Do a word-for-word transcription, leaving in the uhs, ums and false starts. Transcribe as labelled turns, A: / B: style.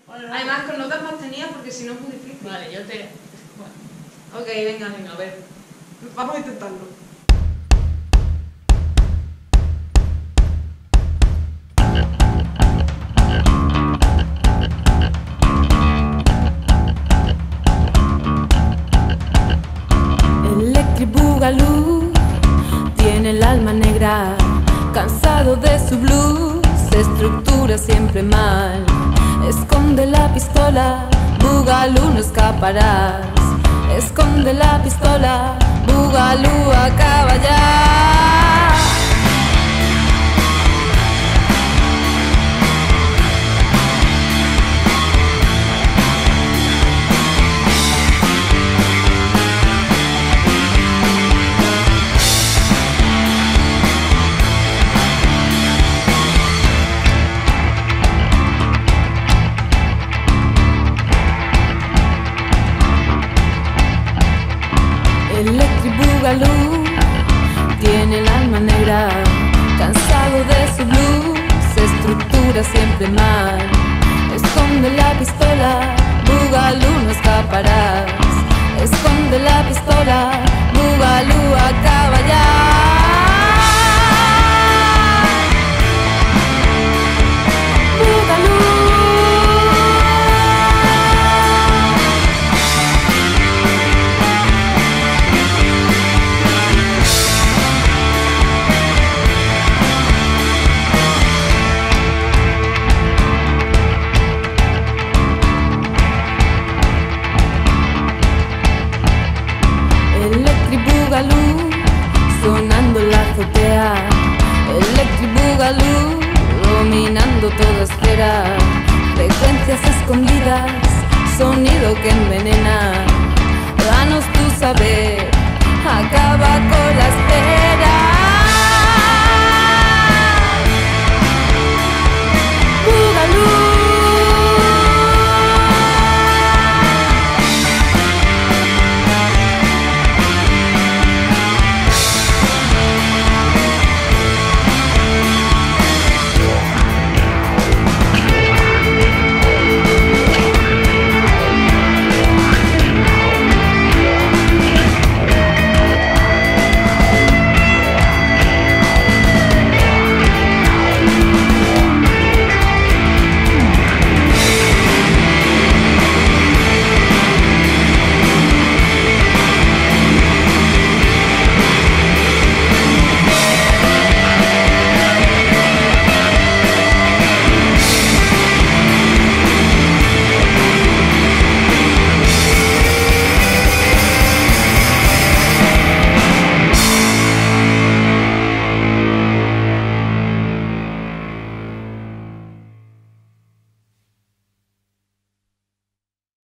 A: Además, con notas más tenías porque si no es muy difícil.
B: Vale, yo te... Bueno.
A: Ok, venga.
B: Venga, a ver.
A: Vamos a intentarlo.
C: Electric Boogaloo tiene el alma negra, cansado de su blues, se estructura siempre mal. Esconde la pistola, Boogaloo no escaparás. Esconde la pistola, Boogaloo acaba ya. Electric Boogaloo tiene el alma negra, cansado de su blues, se estructura siempre mal. Esconde la pistola, Boogaloo no escaparás. Esconde la pistola, Boogaloo acaba ya. Boogaloo, sonando la azotea. Electric Boogaloo, dominando toda esfera. Frecuencias escondidas, sonido que envenena. Danos tu saber, acaba con la espera.